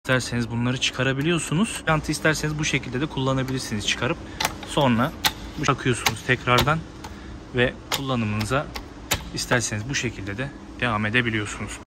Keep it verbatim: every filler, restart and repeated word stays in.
İsterseniz bunları çıkarabiliyorsunuz. Jantı isterseniz bu şekilde de kullanabilirsiniz çıkarıp. Sonra takıyorsunuz tekrardan ve kullanımınıza isterseniz bu şekilde de devam edebiliyorsunuz.